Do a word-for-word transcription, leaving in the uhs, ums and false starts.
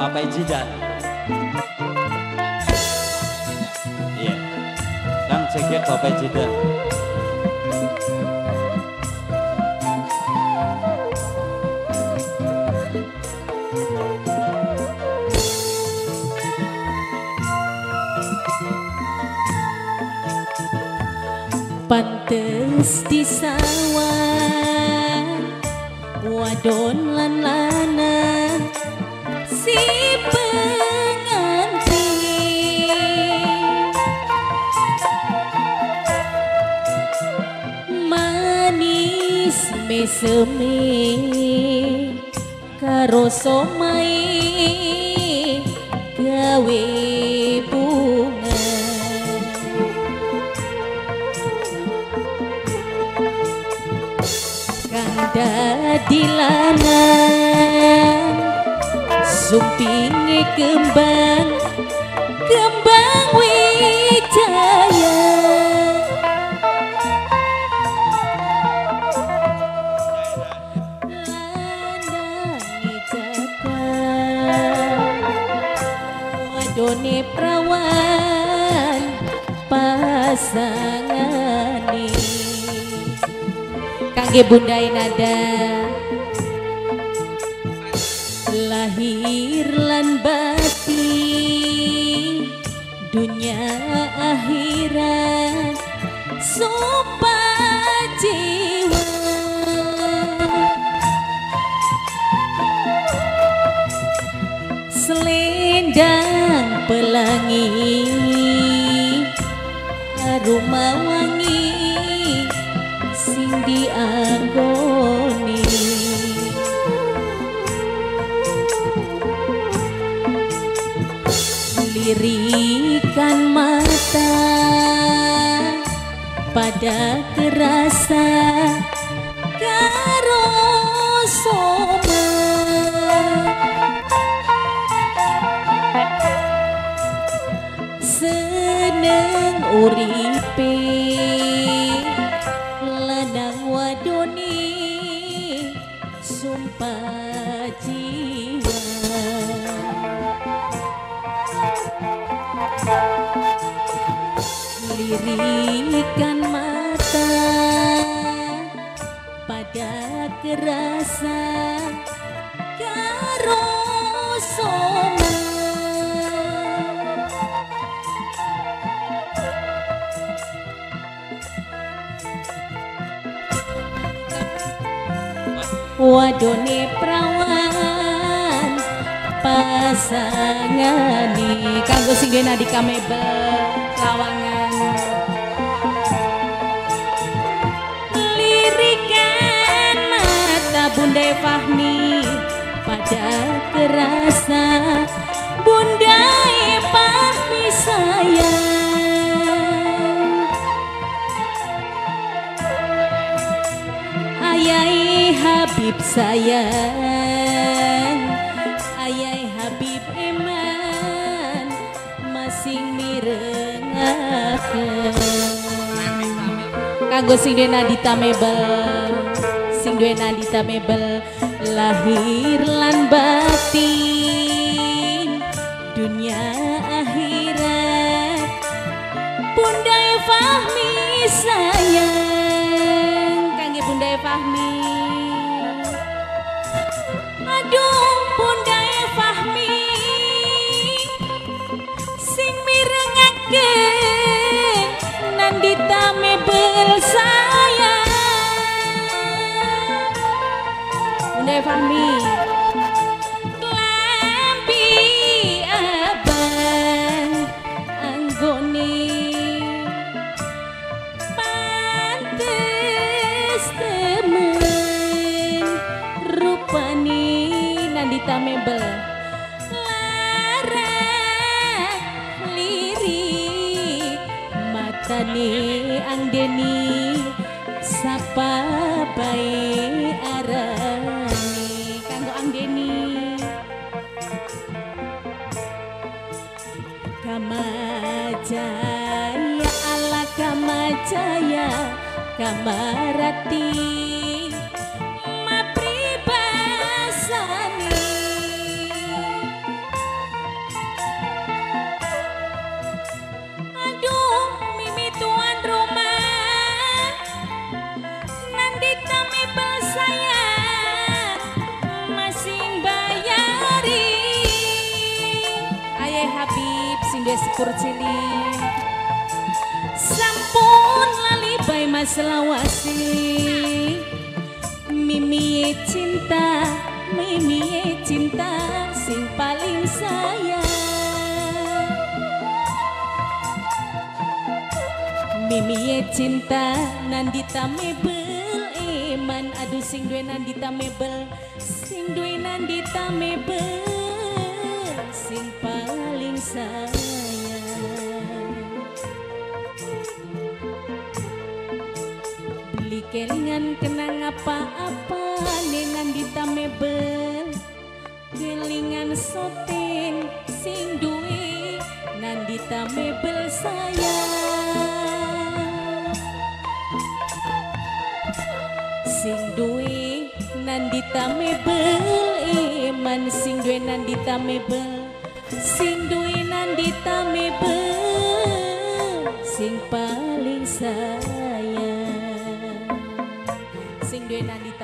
Apa jidat? Iya. Kang ceknya apa jidat? Pantes di sawah wadon lan lanang si pengantin manis meseme karo somai gawe bunga dadi lanang sumpinge kembang kembang wijaya lanange cakap wadone prawan pasangane kangge bundai nada lahir lan batin dunia akhirat supajiwa selendang pelangi aroma wangi sing dianggoni lirikan mata pada kerasa karo soma seneng uripe lanang wadoni sumpah jiwa lirikan mata pada kerasa karo soma wadone prawan pasangane kanggo sing dene Adika Mebel Lawangan lirikan mata Bunda Fahmi pada kerasa Bunda Fahmi sayang Ayai Habib sayang Ayai Habib Eman masing mirengakeun kanggo sing duwe Nadita Mebel sing duwe Nadita Mebel lahir lan batin dunia akhirat Bunda Fahmi sayang kangge Bunda Fahmi aduh Bunda Fahmi sing mirengakeun Nandita Mebel sayang Bunda Fahmi klambi abang anggone pantes temen rupane Nandita Mebel larak lirik matane angdeni sapa bae arane kanggo angdeni Kamajaya ala Kamajaya Kamarati sepur cilik sampun lali bae mas lawasi mimi cinta mimi cinta sing paling sayang mimi cinta Nandita Mebel eman aduh sing duwe Nandita Mebel sing duwe Nandita Mebel sing paling sayang beli kelingan kenang apa-apa nih Nandita Mebel kelingan soten sing duwe Nandita Mebel sayang sing duwe Nandita Mebel eman sing duwe Nandita Mebel sing duwe Nandita Mebel sing paling sayang sing duwe Nandita